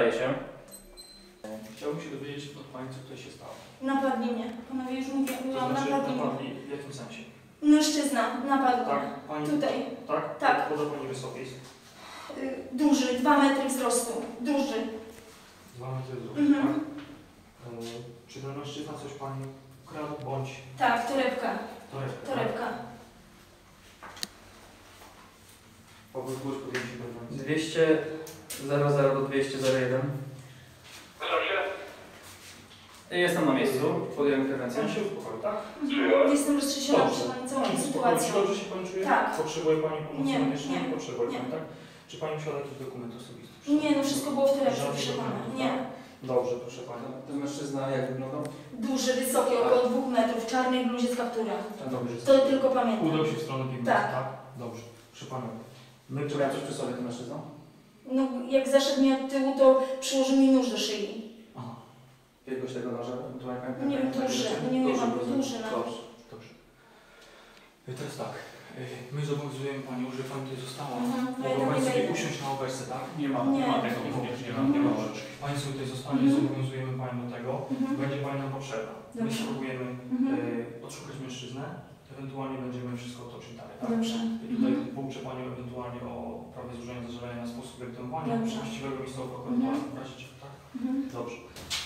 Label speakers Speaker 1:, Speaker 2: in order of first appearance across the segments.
Speaker 1: Nadaje się.
Speaker 2: Chciałbym się dowiedzieć od Pani, co tutaj się stało.
Speaker 3: Napadli mnie. Panowie już mówiłam,
Speaker 2: To znaczy,
Speaker 3: napadli mnie.
Speaker 2: napadli w jakim sensie?
Speaker 3: Mężczyzna napadł
Speaker 2: Tak,
Speaker 3: mnie.
Speaker 2: Pani...
Speaker 3: Tutaj.
Speaker 2: Tak?
Speaker 3: Tak.
Speaker 2: Poza Pani wysokiej.
Speaker 3: Duży, 2 metry wzrostu. Duży.
Speaker 2: 2 metry wzrostu,
Speaker 3: Mhm.
Speaker 2: tak? Czy ten mężczyzna coś Pani ukradł, bądź...
Speaker 3: Tak, torebka.
Speaker 2: Torebka.
Speaker 3: Torebka.
Speaker 2: Powód zgłoś podjęcie interwencji.
Speaker 1: 200 00 do 200 01. Jestem na miejscu, podjąłem interwencję.
Speaker 2: Pan się uspokoi, tak?
Speaker 3: Jestem roztrzęsiona przez Pani całą tą sytuacją.
Speaker 2: Dobrze się Pani czuje?
Speaker 3: Tak.
Speaker 2: Potrzebuje Pani pomocy
Speaker 3: Nie,
Speaker 2: medycznej?
Speaker 3: nie,
Speaker 2: Potrzebuje
Speaker 3: nie.
Speaker 2: Pani, tak? Czy Pani posiada jakiś dokument osobisty?
Speaker 3: Nie, no wszystko było w torebce,
Speaker 2: Żadnych
Speaker 3: proszę Pana.
Speaker 2: dokumentów,
Speaker 3: Nie.
Speaker 2: tak? Dobrze, proszę Pani.
Speaker 1: Ten mężczyzna jak wyglądał?
Speaker 3: Duży, wysoki, około 2 metrów, w czarnej bluzie z kaptura.
Speaker 1: Dobrze.
Speaker 3: To tylko pamiętam.
Speaker 2: Udał się w stronę piwnicy,
Speaker 3: Tak.
Speaker 2: tak? Dobrze. Proszę Pana.
Speaker 1: Czy miał coś przy sobie ten mężczyzna?
Speaker 3: No, jak zaszedł mi od tyłu, to przyłożył mi nóż do szyi.
Speaker 2: Aha.
Speaker 1: Wielkość tego noża? Ewentualnie
Speaker 3: Nie wiem, duży. Nie wiem, duży na.
Speaker 2: Dobrze. Dobrze. Teraz tak. My zobowiązujemy Panią, że Pani tutaj została.
Speaker 3: No ja
Speaker 2: Mogą
Speaker 3: tam
Speaker 2: Pani
Speaker 3: nie
Speaker 2: sobie
Speaker 3: wejdę.
Speaker 2: usiąść na obecce, tak?
Speaker 4: Nie ma tego, nie ma.
Speaker 2: Nie ma rzeczy. Pani sobie tutaj zostanie, zobowiązujemy Panią do tego. Będzie Pani nam potrzebna. My
Speaker 3: Dobrze.
Speaker 2: spróbujemy odszukać mężczyznę, ewentualnie będziemy wszystko toczyć dalej, tak?
Speaker 3: Dobrze.
Speaker 2: I tutaj pouczę Panią ewentualnie o prawie złożenia zażalenia na sposób legitymowania
Speaker 3: Dobrze.
Speaker 2: właściwego miejsca prokuratora. W razie czego, tak? Dobrze.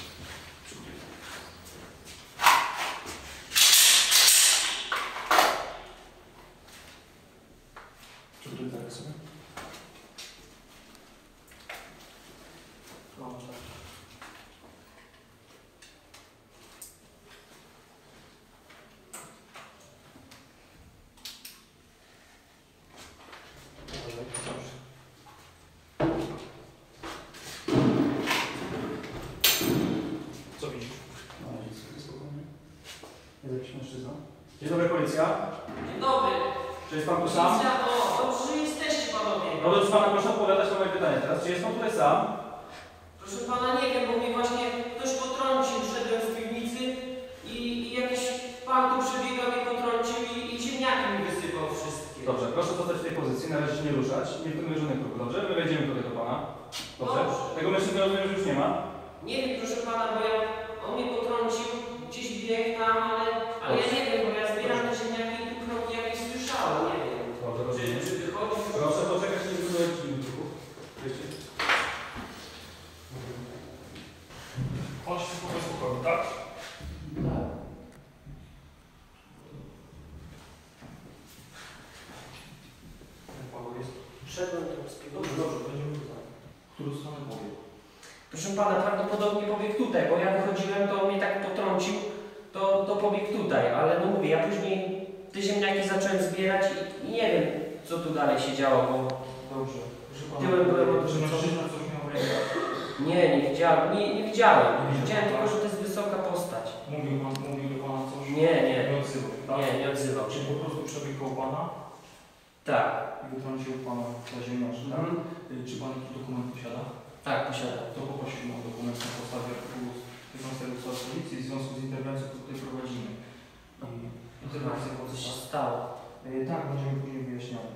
Speaker 2: Przygotuj tak sobie. No, tak. Dobrze. Co widzisz?
Speaker 1: Jest jakiś mężczyzna? Dzień dobry, policja.
Speaker 5: Dzień dobry.
Speaker 1: Czy jest pan tu sam?
Speaker 5: Policja, dobrze, że jesteście panowie.
Speaker 1: No to pana proszę odpowiadać na moje pytanie teraz. Czy jest pan tutaj sam?
Speaker 5: Proszę pana, nie wiem, bo mnie właśnie ktoś potrącił, wszedłem z piwnicy i jakiś pan tu przebiegał, mnie potrącił i ziemniaki mi wysypał wszystkie.
Speaker 1: Dobrze, proszę zostać w tej pozycji, na razie się nie ruszać. Nie wykonuję żadnych kroków, dobrze? My wejdziemy tutaj do pana. Dobrze?
Speaker 5: Dobrze.
Speaker 1: Tego mężczyzny rozumiem, że już nie ma.
Speaker 5: Nie wiem, proszę pana, bo on mnie potrącił, gdzieś biegł tam, ale ja nie wiem, bo ja zbieram te ziemniaki i tu kroki jakieś słyszałem, nie wiem.
Speaker 1: Dobrze, rozumiem.
Speaker 5: Czy wychodzi?
Speaker 1: Proszę poczekać, nie wykonuję czynników. Wiecie?
Speaker 2: On się po spokoju, tak?
Speaker 1: Tak.
Speaker 2: Paweł jest.
Speaker 5: Wszedłem tu z piwnicy.
Speaker 2: Dobrze, będziemy tutaj. W którą stronę powie?
Speaker 5: Proszę pana, prawdopodobnie pobiegł tutaj, bo ja wychodziłem, to mnie tak potrącił, to pobiegł tutaj, ale no mówię, ja później te ziemniaki zacząłem zbierać i nie wiem, co tu dalej się działo, bo
Speaker 2: Dobrze. Proszę Pana,
Speaker 5: tyłem byłem
Speaker 2: czy mężczyzna coś miał w rękach?
Speaker 5: nie widziałem, nie widziałem.
Speaker 2: Nie widział,
Speaker 5: Widziałem tylko,
Speaker 2: tak?
Speaker 5: że to jest wysoka postać.
Speaker 2: Mówił do Pana coś?
Speaker 5: Nie,
Speaker 2: Nie odzywał, tak?
Speaker 5: nie odzywał się.
Speaker 2: Czyli po prostu przebiegł koło Pana
Speaker 5: Tak,
Speaker 2: i wytrącił Pana na ziemniaczkę, tak? Czy Pan jakiś dokument posiada?
Speaker 5: tak, posiadam.
Speaker 2: To poprosimy o dokument na podstawie artykułu 15 ustawy Policji w związku z interwencją, którą tutaj prowadzimy. Interwencja
Speaker 5: Co się
Speaker 2: powstała.
Speaker 5: stało?
Speaker 2: Tak, będziemy później wyjaśniali.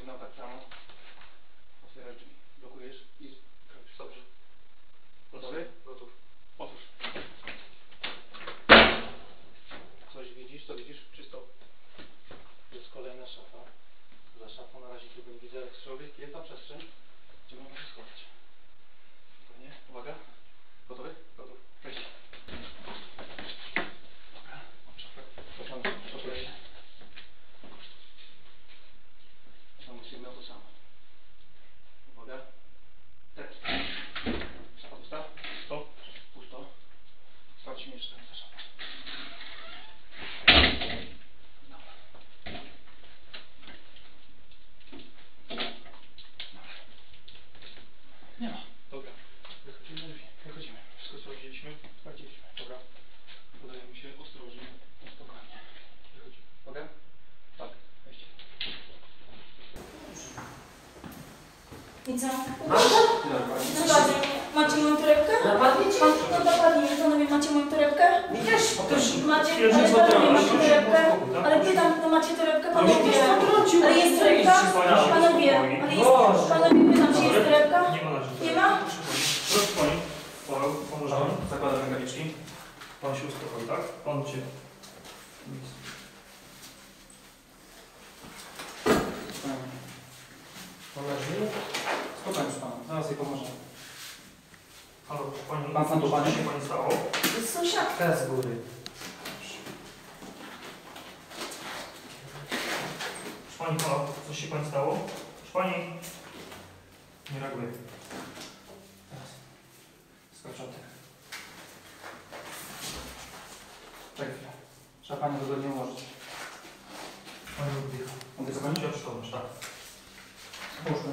Speaker 1: sygnał tak samo. Otwierasz drzwi. Blokujesz i robisz. Dobrze. Gotowy? Gotów. Otwórz. Coś widzisz? Co widzisz? Czysto. Jest kolejna szafa. Za szafą na razie tylko nie widzę, ale człowiek jest na przestrzeń, gdzie można się schować. Spokojnie. Uwaga. Gotowy? Gotów. Wejdź. Dobra. Mam szafę. Proszę. Znowu sygnał to samo. Uwaga. Teraz. Szafa pusta. Pusto. Pusto. Sprawdźmy jeszcze ta szafa. Dobra. Nie ma. Dobra. Wychodzimy na drzwi. Wychodzimy. Wszystko sprawdziliśmy. Sprawdziliśmy. Dobra. Podajemy się ostrożnie. Spokojnie. Wychodzimy. Mogę? Tak. Weźcie.
Speaker 3: I co?
Speaker 5: Masz?
Speaker 3: Napadnie. Macie moją torebkę?
Speaker 5: Napadnie cię?
Speaker 3: No napadnie. Panowie, macie moją torebkę?
Speaker 5: Mi też.
Speaker 3: Macie, ale panowie, macie torebkę? Ale pytam, no macie torebkę? Panowie, ale jest torebka? Panowie, ale jest, panowie, pytam, czy jest torebka?
Speaker 2: Nie ma na razie.
Speaker 3: Nie ma?
Speaker 2: Proszę pani, pomoże mi.
Speaker 1: Zakładam rękawiczki.
Speaker 2: Pan się uspokoi, tak? Pan cię...
Speaker 1: Spokojnie, pana. Zaraz jej pomoże.
Speaker 2: Halo, proszę pani,
Speaker 1: Pan sam tu, panie?
Speaker 2: co się pani stało?
Speaker 3: To jest sąsiadka z góry.
Speaker 2: Proszę pani, halo, coś się pani stało? Proszę pani... Nie reaguje.
Speaker 1: Teraz. Skoczony. Czekaj chwilę. Trzeba panią wygodnie ułożyć.
Speaker 2: Pani oddycha.
Speaker 1: Mogę
Speaker 2: Pani
Speaker 1: zobaczyć?
Speaker 2: się przytomność, tak.
Speaker 1: Połóżmy.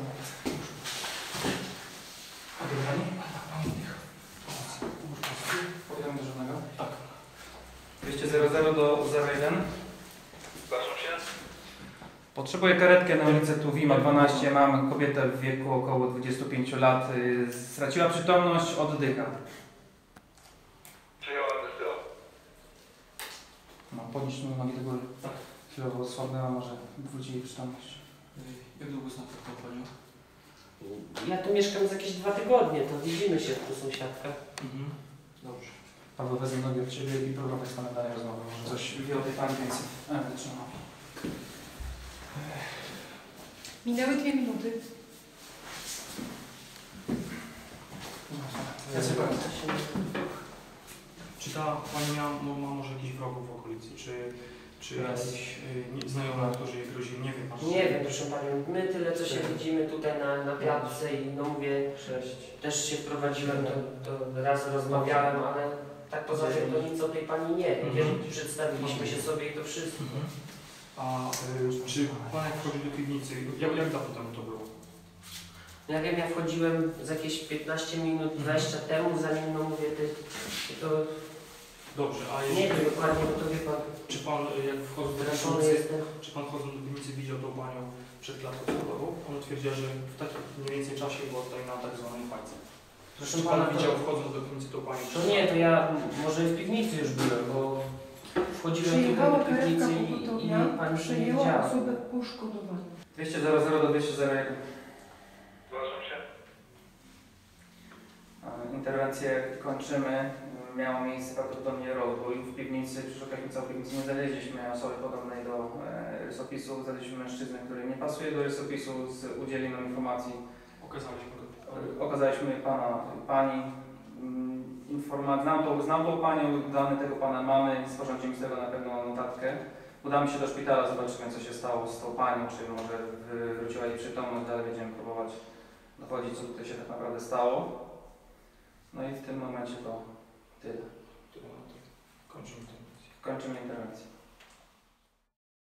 Speaker 1: Oddychanie? Pani oddycha. Podjemy do żadnego? Tak. 200 do 01.
Speaker 2: Zgłaszam się.
Speaker 1: Potrzebuję karetkę na ulicę Tuwima 12. Mam kobietę w wieku około 25 lat. Straciła przytomność, oddycha.
Speaker 2: Przyjęła decyzję.
Speaker 1: No, podnieś mi nogi do góry. Tak. Chwilowo osłabnęła, może wróci jej przytomność. Jak długo zna to panią?
Speaker 5: Ja tu mieszkam z jakieś 2 tygodnie, to widzimy się tu sąsiadka.
Speaker 1: Dobrze. Paweł, wezmę nogi od Ciebie i próbować z Panem dalej rozmowę. Może coś wie o tej Pani więcej. Wytrzymam.
Speaker 6: Minęły 2 minuty.
Speaker 1: Ja sobie powiem.
Speaker 2: Czy ta pani ma może jakichś wrogów w okolicy? Czy jakiś znajomy, którzy jej grozili? Nie wiem.
Speaker 5: Nie wiem, proszę Panią, my tyle co się widzimy tutaj na klatce i no mówię, też się wprowadziłem, to raz rozmawiałem, ale tak poza tym to nic o tej Pani nie wiem. Przedstawiliśmy się sobie i to wszystko.
Speaker 2: A czy pan jak wchodził do piwnicy, jak dawno temu to było?
Speaker 5: Ja wiem, ja wchodziłem z jakieś 15 minut, 20 temu, zanim no mówię, to
Speaker 2: Dobrze, a
Speaker 5: nie
Speaker 2: jeśli,
Speaker 5: wiem dokładnie, bo to wie Pan,
Speaker 2: czy pan jak wchodząc do
Speaker 5: wyrażony
Speaker 2: piwnicy,
Speaker 5: jestem.
Speaker 2: czy pan wchodząc do piwnicy widział tą panią przed klatką schodową? On twierdziła, że w takim mniej więcej czasie była tutaj na tak zwanej fajce.
Speaker 5: Proszę
Speaker 2: Czy
Speaker 5: Pana,
Speaker 2: pan widział
Speaker 5: to,
Speaker 2: wchodząc do piwnicy tą panią?
Speaker 5: to nie, to ja może w piwnicy już byłem, bo wchodziłem tutaj
Speaker 6: Przyjechała
Speaker 5: do
Speaker 6: karetka
Speaker 5: piwnicy i
Speaker 6: pogotowia,
Speaker 5: Pani się nie
Speaker 6: przyjęła
Speaker 5: widziała.
Speaker 6: osobę poszkodowaną.
Speaker 1: 200 do 201.
Speaker 2: Zgłaszam się.
Speaker 1: Interwencję kończymy. Miało miejsce prawdopodobnie rozbój. W piwnicy, przeszukaliśmy całą piwnicę, nie znaleźliśmy osoby podobnej do rysopisu. Znaleźliśmy mężczyznę, który nie pasuje do rysopisu, udzielił nam informacji.
Speaker 2: Okazaliśmy go.
Speaker 1: Okazaliśmy pani znam tą panią, dane tego pana mamy, sporządzimy z tego na pewno notatkę. Udamy się do szpitala, zobaczymy co się stało z tą panią, czy może wróciła jej przytomność, dalej będziemy próbować dochodzić, co tutaj się tak naprawdę stało. No i w tym momencie to tyle.
Speaker 2: Kończymy tę.
Speaker 1: Kończymy interwencję.